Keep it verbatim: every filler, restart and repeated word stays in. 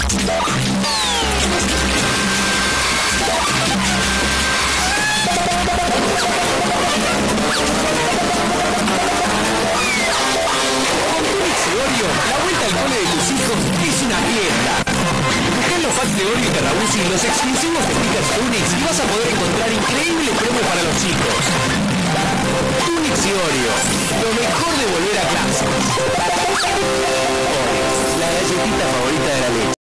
Con Toonix y Oreo, la vuelta al cole de tus hijos es una fiesta. Buscá en los packs de Oreo y Terrabusi los exclusivos stickers Toonix y vas a poder encontrar increíbles premios para los chicos. Toonix y Oreo, lo mejor de volver a clase. Oreo, la galletita favorita de la leche.